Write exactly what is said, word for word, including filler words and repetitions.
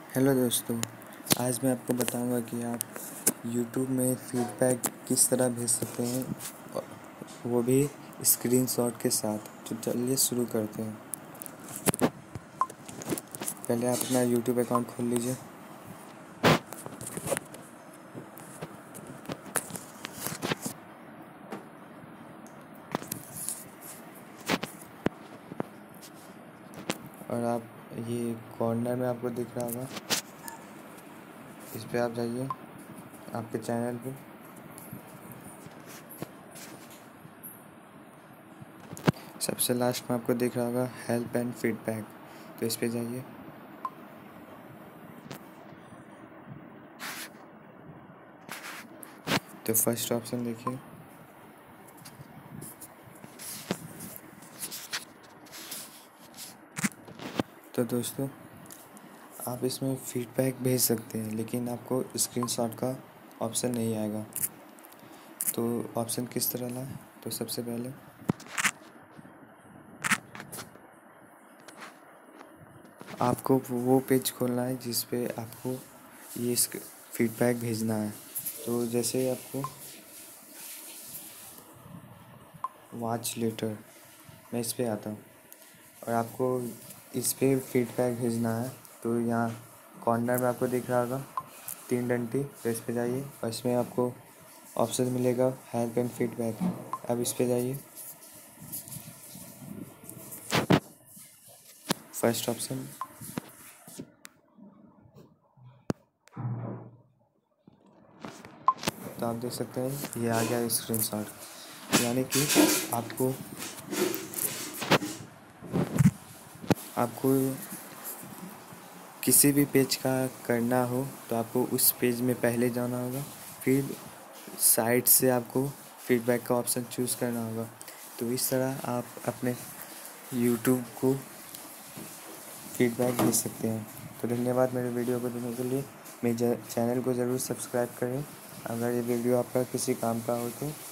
Hello दोस्तों, आज मैं आपको बताऊंगा कि आप YouTube में फीडबैक किस तरह भेज सकते हैं, और वो भी स्क्रीनशॉट के साथ। तो चलिए शुरू करते हैं। पहले आप अपना YouTube अकाउंट खोल लीजिए। और आप ये कॉर्नर में आपको दिख रहा होगा, इस पे आप जाइए आपके चैनल पे। सबसे लास्ट में आपको दिख रहा होगा हेल्प एंड फीडबैक, तो इस पे जाइए। तो फर्स्ट ऑप्शन देखिए, तो दोस्तों आप इसमें फीडबैक भेज सकते हैं, लेकिन आपको स्क्रीनशॉट का ऑप्शन नहीं आएगा। तो ऑप्शन किस तरह लाए? तो सबसे पहले आपको वो पेज खोलना है जिस पे आपको ये फीडबैक भेजना है। तो जैसे आपको वॉच लेटर, मैं इस पे आता हूँ और आपको इस पे फीडबैक भेजना है। तो यहाँ कॉर्नर में आपको दिख रहा होगा तीन डंडी, तो इस पे जाइए और इसमें आपको ऑप्शन मिलेगा हेल्प एंड फीडबैक। अब इस पे जाइए, फर्स्ट ऑप्शन। तो आप देख सकते हैं ये आ गया स्क्रीनशॉट, यानी कि आपको आपको किसी भी पेज का करना हो तो आपको उस पेज में पहले जाना होगा, फिर साइड से आपको फीडबैक का ऑप्शन चूज़ करना होगा। तो इस तरह आप अपने YouTube को फीडबैक भेज सकते हैं। तो धन्यवाद मेरे वीडियो को देखने के लिए। मेरे चैनल को ज़रूर सब्सक्राइब करें। अगर ये वीडियो आपका किसी काम का हो तो